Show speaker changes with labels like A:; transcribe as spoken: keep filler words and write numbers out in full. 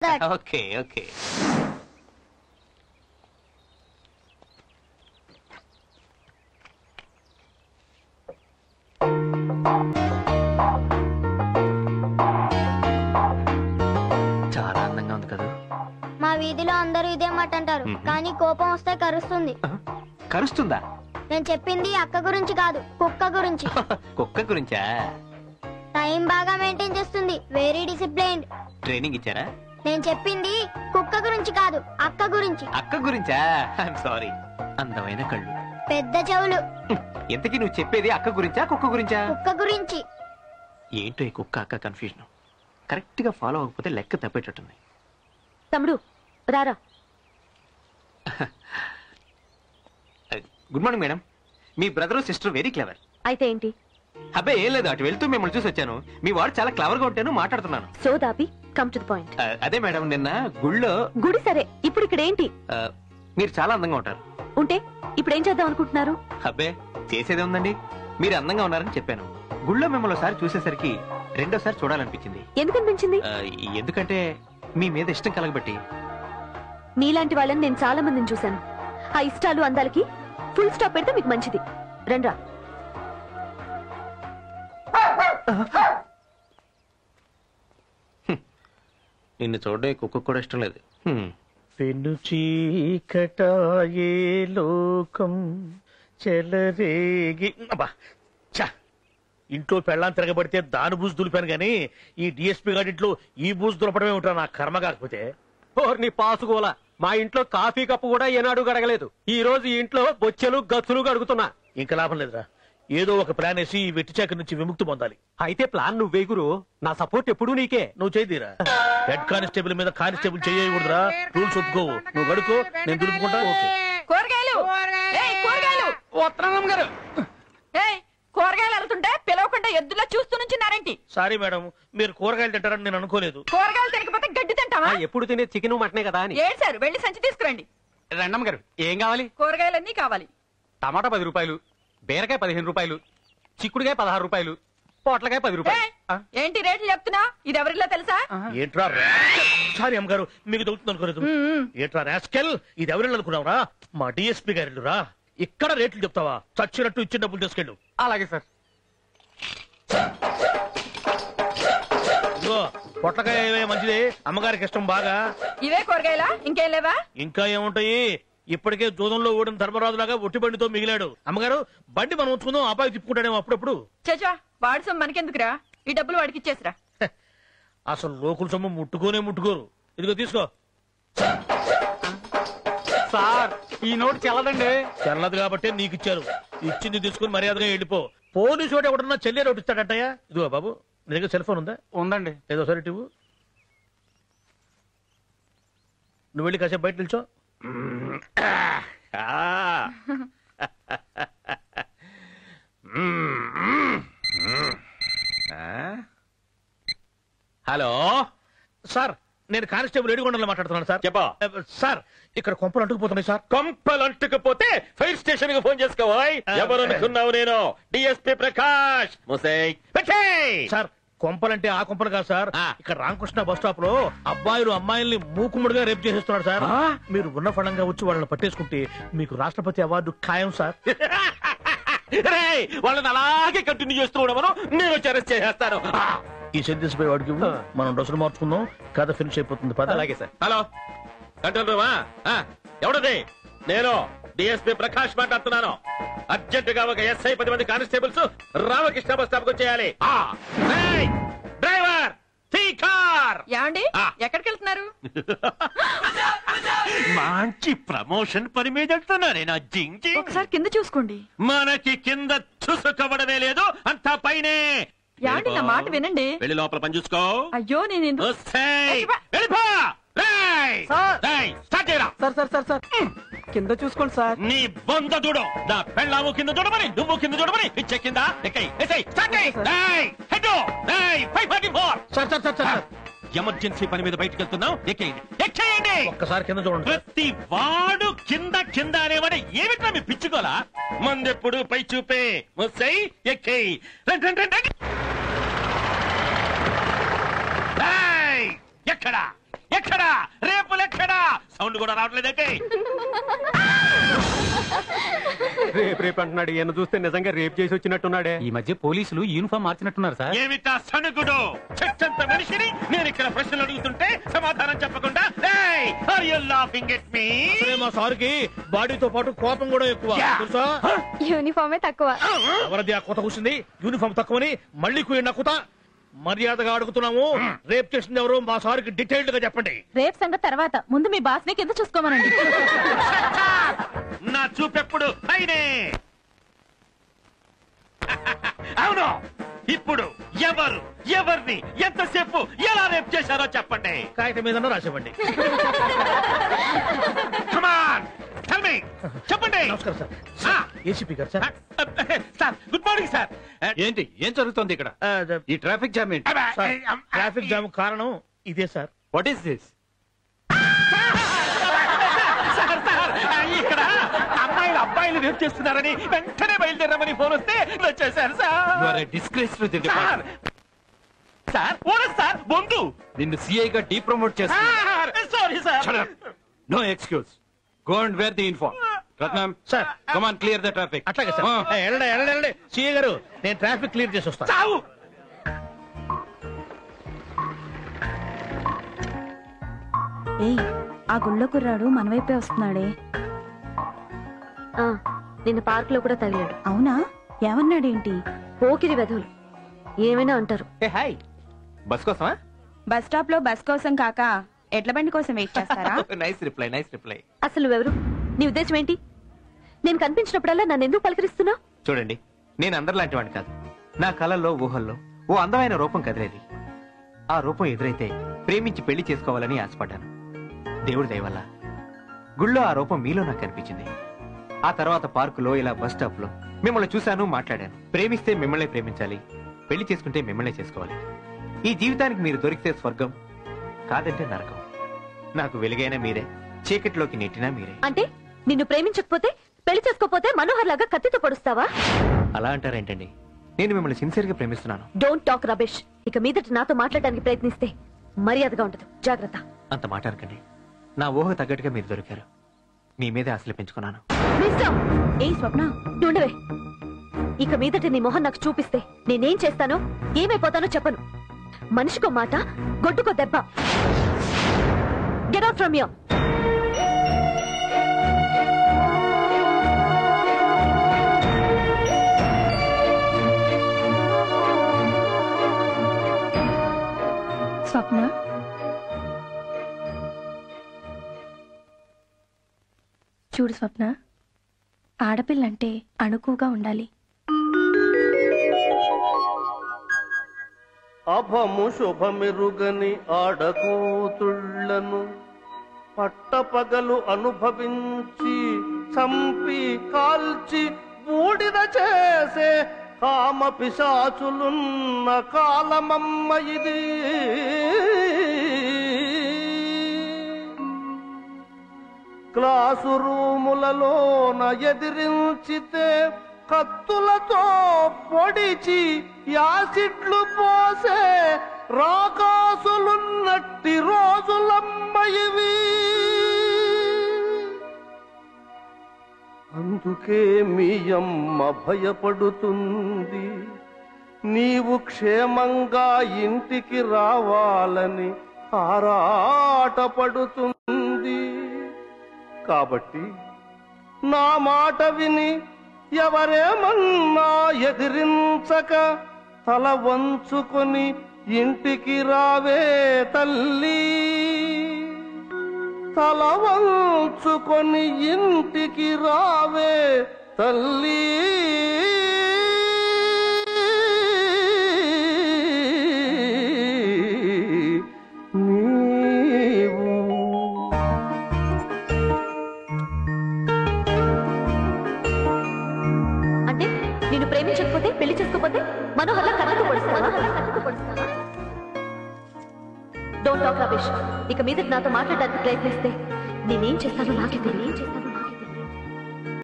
A: that.
B: Okay, okay. చాలా అందంగా ఉంది కదా.
A: మా వీధిలో అందరూ ఇదే మాట అంటారు, కానీ కోపం వస్తే కరుస్తుంది.
B: కరుస్తుందా?
A: నేను చెప్పింది అక్క గురించి కాదు, కుక్క గురించి.
B: కుక్క గురించా?
A: టైం బాగా మెయింటైన్ చేస్తుంది, వెరీ డిసిప్లైన్డ్.
B: ట్రైనింగ్ ఇచ్చారా?
A: నేను చెప్పింది కుక్క గురించి కాదు, అక్క గురించి.
B: అక్క గురించా? I'm sorry. అందమైన కళ్ళు,
A: పెద్ద చెవులు.
B: ఎంతకీ నువ్వు చెప్పేది అక్క గురించా కుక్క గురించా?
A: కుక్క గురించి.
B: ఏంటో ఈ కుక్క అక్క కన్ఫ్యూజన్. కరెక్ట్ గా ఫాలో అవ్వకపోతే లెక్క తప్పేటట్టుంది.
C: తమ్ముడు రారా.
B: Good morning madam. మీ బ్రదర్ సిస్టర్ వెరీ క్లవర్.
C: అయితే ఏంటి?
B: అబ్బాయి ఏం లేదు, అటు వెళ్తూ మిమ్మల్ని చూసి వచ్చాను. మీ వాడు చాలా క్లవర్ గా ఉంటాను, మాట్లాడుతున్నాను.
C: సో దాపి కమ్ టు ది పాయింట్.
B: అదే మేడం, నిన్న గుళ్ళో.
C: గుడి సరే, ఇప్పుడు ఇక్కడ ఏంటి?
B: మీరు చాలా అందంగా ఉంటారు.
C: ఉంటే ఇప్పుడు ఏం చేద్దాం అనుకుంటున్నారు?
B: అబ్బే చేసేదే ఉందండి, మీరు అందంగా ఉన్నారని చెప్పాను. గుళ్ళో మిమ్మల్ని ఒకసారి చూసేసరికి రెండోసారి చూడాలనిపించింది.
C: ఎందుకు అనిపించింది?
B: ఎందుకంటే మీ మీద ఇష్టం కలగబట్టి.
C: మీలాంటి వాళ్ళని నేను చాలా మందిని చూశాను. ఆ ఇష్టాలు అందాలకి ఫుల్ స్టాప్ పెడితే మీకు మంచిది. రండ్రా.
B: నిన్ను చూడడం కుక్క కూడా ఇష్టం లేదు.
D: పెను చీకటాయే లోకం చెలరేగి. ఇంట్లో పెళ్ళాన్ని తిరగబడితే దాని బూజు దులిపాను గాని ఈ డిఎస్పీ గారి ఇంట్లో ఈ బూజు దులపడమే ఉంటా నా కర్మ. కాకపోతే
E: నీ పాసుకోల మా ఇంట్లో కాఫీ కప్పు కూడా ఏనాడు గడగలేదు. ఈ రోజు ఇంట్లో బొచ్చెలు గచ్చులు గడుగుతున్నా.
D: ఇంకా లాభం లేదురా, ఏదో ఒక ప్లాన్ వేసి ఈ వెట్టి చాకరి నుంచి విముక్తి పొందాలి.
E: అయితే ప్లాన్ నువ్వే గురు, నా సపోర్ట్ ఎప్పుడు నీకే.
D: నువ్వు చేయదీరా. హెడ్ కానిస్టేబుల్ మీద కానిస్టేబుల్ చేయకూడదురా, రూల్స్ ఒప్పుకోవు. నువ్వు గడుకో, నేను దులుపుకుంటా.
F: కూరగాయలు
D: కూరగాయలు
F: గారు, కూరగాయలు వెళ్తుంటే పిలవకుండా ఎద్దులా చూస్తూ నుంచున్నారేంటి?
D: సారీ మేడం, మీరు కూరగాయలు తింటారని నేను అనుకోలేదు.
F: కూరగాయలు తినకపోతే గడ్డి తింటావా?
E: ఎప్పుడు తినే చికెన్ మటనే కదా అని.
F: ఏడు సార్, వెళ్ళి సంచి తీసుకురండి.
E: రండమ్మ గారు, ఏం కావాలి?
F: కూరగాయలన్నీ కావాలి.
E: టమాటా పది రూపాయలు, బీరకాయ పదిహేను రూపాయలు, చిక్కుడుకాయ పదహారు రూపాయలు, పొట్లకాయ పది రూపాయలు.
F: ఏంటి రేట్లు చెప్తున్నా? ఇది ఎవరిలో తెలుసా?
D: ఏంట్రా? సారీ అమ్మగారు, మీకు దొరుకుతుంది అనుకోలేదు. ఏంట్రా రాస్కెల్, ఇది ఎవరిలో అనుకున్నావురా? మా డిఎస్పీ గారి రా. ఇక్కడ రేట్లు చెప్తావా? చచ్చినట్టు ఇచ్చిన డబ్బులు తీసుకెళ్ళు.
E: అలాగే సార్.
D: ఇదిగో పొట్లకాయ మంచిది, అమ్మగారికి ఇష్టం బాగా.
F: ఇవే కూరగాయలా? ఇంకేం లేవా?
D: ఇంకా ఏముంటాయి, ఇప్పటికే జూదంలో ఓడిన ధర్మరాజులాగా ఒట్టి బండితో మిగిలాడు. అమ్మగారు బండి మనం ఉంచుకుందాం, అబ్బాయి తిప్పుకుంటాడేమో అప్పుడప్పుడు.
F: చచా, వాడి సొమ్ము మనకెందుకురా? ఈ డబ్బులు వాడికి ఇచ్చేసిరా.
D: అసలు లోకుల సొమ్ము ముట్టుకోనే ముట్టుకోరు. ఇదిగో తీసుకో.
E: సార్ ఈ నోటు చెల్లదండి.
D: చెల్లదు కాబట్టి నీకు ఇచ్చారు. ఇచ్చింది తీసుకుని మర్యాదగా వెళ్ళిపో. పోలీసు వాడు ఎవడన్నా చెల్లె నోటు ఇస్తాడటయ్యా. ఇదిగో బాబు, నీ దగ్గర సెల్ ఫోన్ ఉందా?
E: ఉందండి.
D: ఏదో సరే ఇవ్వు. నువ్వు వెళ్ళి కాసేపు బయట నిల్చో.
B: హలో
D: సార్, నేను కానిస్టేబుల్ ఏడుగొండలో మాట్లాడుతున్నాను సార్.
B: చెప్పా.
D: సార్, ఇక్కడ కొంపలు అంటుకుపోతున్నాయి సార్.
B: కొంపలు అంటుకుపోతే ఫైర్ స్టేషన్ కి ఫోన్ చేసుకోవాలి. ఎవరు అనుకున్నావు? నేను డిఎస్పీ ప్రకాష్.
D: సార్, కొంపలంటే ఆ కొంపలు కాదు సార్. ఇక్కడ రామకృష్ణ బస్ స్టాప్ లో అబ్బాయిలు అమ్మాయిల్ని మూకుముడిగా రేపు చేసేస్తున్నాడు సార్. మీరు ఉన్న ఫలంగా వచ్చి వాళ్ళని పట్టేసుకుంటే మీకు రాష్ట్రపతి అవార్డు ఖాయం సార్.
B: వాళ్ళని అలాగే కంటిన్యూ చేస్తూ ఉండమను, నేను వచ్చి అరెస్ట్ చేసేస్తాను.
D: ఈ సెంటెన్స్ పై వాడికి మనం డ్రెస్సులు మార్చుకుందాం, కథ ఫినిష్ అయిపోతుంది. పద.
B: అలాగే సార్. హలో కంట్రోల్ రూమా? ఎవడది? నేను డిఎస్పీ ప్రకాష్ మాట్లాడుతున్నాను. అర్జెంట్ గా ఒక ఎస్ఐ పది మంది కానిస్టేబుల్స్ రామకృష్ణ బస్ స్టాప్ కు చేయాలి. డ్రైవర్
F: ఏమండి, ఎక్కడికి వెళ్తున్నారు?
B: మంచి ప్రమోషన్ పని మీద వెళ్తున్నాను. జింగి
F: ఒకసారి కింద చూసుకోండి.
B: మనకి కింద చూసుకోవడమే లేదు, అంతా పైనే.
F: ఏమండి, నా మాట వినండి.
B: వెళ్ళి లోపల పని చూసుకో.
F: అయ్యో నేను
E: సార్ సార్ సార్ సార్ కింద చూసుకోండి సార్.
B: నీ బొంద చూడు, నా పెళ్ళాము కింద చూడమని, నువ్వు కింద చూడమని. పిచ్చ కింద ఎమర్జెన్సీ పని మీద బయటకు వెళ్తున్నావు. ఎక్కేయండి, ఎక్కేయండి.
D: ఒక్కసారి కింద చూడండి.
B: ప్రతి వాడు కింద కింద అనేవాడు ఏమిట్రా మీ పిచ్చుకోలా? మందెప్పుడు పై చూపే. ముసై ఎక్కేయి. ఎక్కడా ఎక్కడా రేపులు ఎక్కడా సౌండ్ కూడా రావట్లేదంటే
E: రేపు రేపు అంటున్నాడు. ఈయన చూస్తే నిజంగా రేపు చేసి వచ్చినట్టున్నాడే.
G: ఈ మధ్య పోలీసులు యూనిఫామ్ మార్చినట్టున్నారు సార్.
B: ఏమిటా సణుగుడు? చెట్టంత మనిషిని నేను ఇక్కడ ప్రశ్నలు అడుగుతుంటే సమాధానం చెప్పకుండా are you laughing at me?
D: అసలే మా సార్కి బాడీతో పాటు కోపం కూడా ఎక్కువ తెలుసా?
A: యూనిఫామే తక్కువ.
D: ఎవరిది ఆ కొత్త కూర్చుంది? యూనిఫామ్ తక్కువని మళ్ళీ కుయ్యండి కుత. మర్యాదగా అడుగుతున్నాము. రేప్ చేసింది ఎవరు? మా సార్కి డీటెయిల్డ్ గా చెప్పండి.
F: రేపు సంగతి తర్వాత, ముందు మీ బాస్ ని కింద చూసుకోమనండి.
B: నా చూపెప్పుడు అయినే. అవును, ఇప్పుడు ఎవరు ఎవరిని ఎంతసేపు ఎలా రేప్ చేశారో చెప్పండి.
D: కాగితం మీద రాసివ్వండి.
B: Come on, tell me. చెప్పండి.
D: నమస్కారం సార్. సార్, ఏసీపీ గారు sir.
B: Sir good morning sir.
G: ఏంటి ఏం జరుగుతోంది ఇక్కడ? ఈ ట్రాఫిక్ జామ్ ఏంటి?
D: సార్, ట్రాఫిక్ జామ్ కారణం ఇదే sir.
G: What is this?
B: Sir sir ఇక్కడ అమ్మాయిలు అబ్బాయిలు రేప్ చేస్తున్నారని వెంటనే బయలుదేరమని ఫోన్ వస్తే వచ్చేసారు
G: you are
B: sir.
G: A disgrace to the
B: sir
G: department.
B: Sir owner sir బొందు.
G: నిన్ను సిఐ గా డీప్రమోట్ చేస్తున్నా.
B: Sorry sir.
G: Shut up. No excuse. Go and wear the uniform. Ratnam,
D: Sir.
G: come on, clear the traffic.
D: అట్లాగే sir.
G: Ah.
D: ఏ, వెళ్ళండి వెళ్ళండి వెళ్ళండి. CA గారు, నేను ట్రాఫిక్ క్లియర్ చేసి వస్తాను.
B: చావు.
F: ఏయ్, ఆ గుళ్ళో కుర్రాడు మన వైపే వస్తున్నాడే.
C: ఆ, నిన్న పార్క్ లో కూడా తగిలాడు.
F: అవునా? ఏమన్నాడేంటి?
C: పోకిరి వెధవులు ఏమైనా అంటారు.
E: హాయ్, బస్ కోసమా?
F: బస్ స్టాప్ లో బస్ కోసం కాక ఎడ్ల బండి కోసం వెయిట్ చేస్తారా?
E: Nice reply, nice reply.
C: అసలు నువ్వెవరు? నీ ఉద్దేశం ఏంటి? నేను కనిపించినప్పుడల్లా నన్ను ఎందుకు పలకరిస్తున్నావు?
H: చూడండి, నేను అందరిలాంటి వాడిని కాదు. నా కళల్లో ఊహల్లో ఓ అందమైన రూపం కదిలేది. ఆ రూపం ఎదురైతే ప్రేమించి పెళ్లి చేసుకోవాలని ఆశపడ్డాను. దేవుడి దయ వల్ల గుళ్ళో ఆ రూపం మీలో నాకు కనిపించింది. ఆ తర్వాత పార్కులో, ఇలా బస్ స్టాప్ లో మిమ్మల్ని చూశాను, మాట్లాడాను. ప్రేమిస్తే మిమ్మల్ని ప్రేమించాలి, పెళ్లి చేసుకుంటే మిమ్మల్ని చేసుకోవాలి. ఈ జీవితానికి మీరు దొరికితే స్వర్గం, కాదంటే నరకం. నాకు వెలుగైన మీరే, చీకటిలోకి నెట్టినా మీరే.
C: అంటే నిన్ను ప్రేమించకపోతే, పెళ్లి చేసుకోపోతే మనోహర్ లాగా కత్తితో పొడుస్తావా?
H: అలా అంటారేంటండి? నేను మిమ్మల్ని సిన్సియర్ గా ప్రేమిస్తున్నాను.
C: Don't talk rubbish. ఇక మీదట నాతో మాట్లాడడానికి ప్రయత్నిస్తే మర్యాదగా ఉండదు. జాగ్రత్త.
H: అంత మాట్లాడకండి. నా ఊహ తగ్గట్టుగా మీరు దొరికారు. మీ మీదే ఆశలు పెంచుకున్నాను.
C: మిస్టర్,
F: ఏ స్వప్న,
C: ఉండవే. ఇక మీదట నీ మొహం నాకు చూపిస్తే నేనేం చేస్తానో, ఏమైపోతానో చెప్పను. మనిషికో మాట, గొడ్డుకో దెబ్బ. Get out from here.
F: Swapna, చూడు స్వప్న, ఆడపిల్లంటే అణుకుగా ఉండాలి.
I: అభము శుభమెరుగని ఆడకూతుళ్లను పట్టపగలు అనుభవించి చంపి కాల్చి బూడిద చేసే కామ పిశాచులున్న కాలమమ్మ ఇది. క్లాసు రూములలోన ఎదిరించితే కత్తులతో పొడిచి యాసిడ్లు పోసే రాకాసులున్నట్టి రోజులమ్మ ఇవి. అందుకే మీ అమ్మ భయపడుతుంది, నీవు క్షేమంగా ఇంటికి రావాలని ఆరాటపడుతుంది. కాబట్టి నా మాట విని ఎవరేమన్నా ఎదిరించక తల వంచుకొని ఇంటికి రావే తల్లి. తల వంచుకొని ఇంటికి రావే తల్లి.
C: ప్రేమించకపోతే, పెళ్లి చేసుకోకపోతే మనోహర్లా కత్తితో పొడుస్తావా? Don't talk rubbish. ఇక మీద నాతో మాట్లాడడానికి ప్రయత్నిస్తే నేనేం చేస్తానో నాకే తెలియదు.